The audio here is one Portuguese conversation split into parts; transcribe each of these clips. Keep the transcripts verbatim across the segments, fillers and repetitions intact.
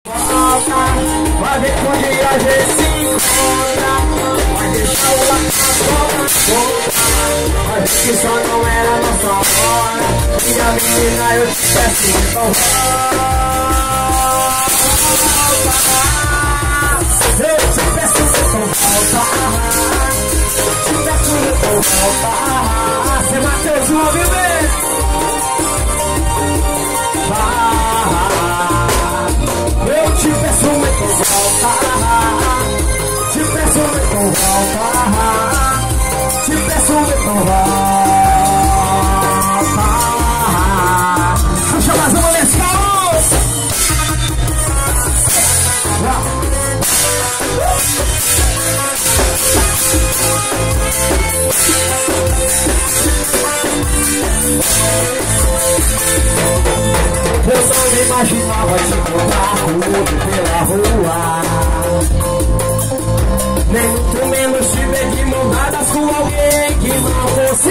volta. Vai ver que um dia a gente se encontra. Vai deixar o lado volta. Vai ver que só não era nossa hora. Minha menina, eu te peço, então volta. Eu te peço, então volta. Te peço, então volta. Você Matheus, uma viver. Eu te peço, então volta. Te peço, então volta. Te peço, então volta. Puxa mais uma vez, Carlos. Eu não imaginava te encontrar pela rua, nem muito menos te ver de mão dadas com alguém que não fosse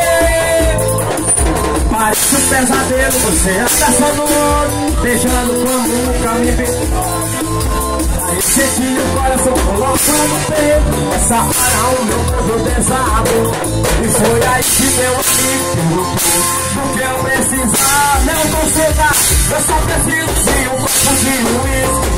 eu. Parece um pesadelo, você anda só no outro, beijando como nunca me beijou. Eu senti o coração colocando peito, essa para o meu mundo desabou. E foi aí que meu amigo perguntou, porque eu precisava, não vou cegar. Eu só preciso de um copo de uísque.